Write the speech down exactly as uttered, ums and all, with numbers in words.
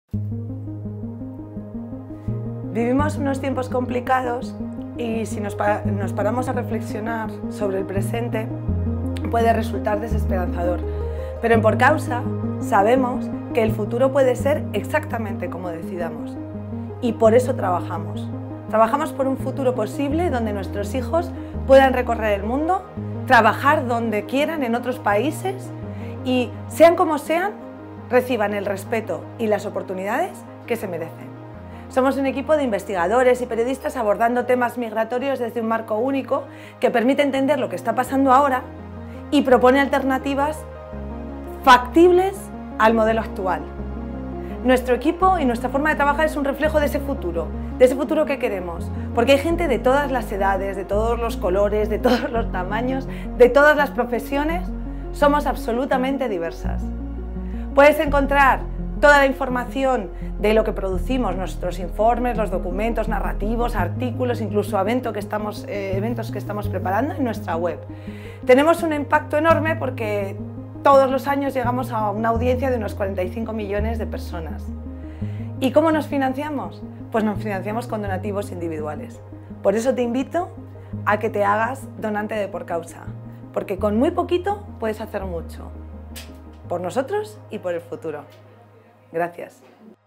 Vivimos unos tiempos complicados y si nos, pa nos paramos a reflexionar sobre el presente puede resultar desesperanzador, pero en Por Causa sabemos que el futuro puede ser exactamente como decidamos y por eso trabajamos. Trabajamos por un futuro posible donde nuestros hijos puedan recorrer el mundo, trabajar donde quieran en otros países y, sean como sean, reciban el respeto y las oportunidades que se merecen. Somos un equipo de investigadores y periodistas abordando temas migratorios desde un marco único que permite entender lo que está pasando ahora y propone alternativas factibles al modelo actual. Nuestro equipo y nuestra forma de trabajar es un reflejo de ese futuro, de ese futuro que queremos, porque hay gente de todas las edades, de todos los colores, de todos los tamaños, de todas las profesiones. Somos absolutamente diversas. Puedes encontrar toda la información de lo que producimos, nuestros informes, los documentos narrativos, artículos, incluso evento que estamos, eh, eventos que estamos preparando en nuestra web. Tenemos un impacto enorme porque todos los años llegamos a una audiencia de unos cuarenta y cinco millones de personas. ¿Y cómo nos financiamos? Pues nos financiamos con donativos individuales. Por eso te invito a que te hagas donante de Por Causa, porque con muy poquito puedes hacer mucho, por nosotros y por el futuro. Gracias.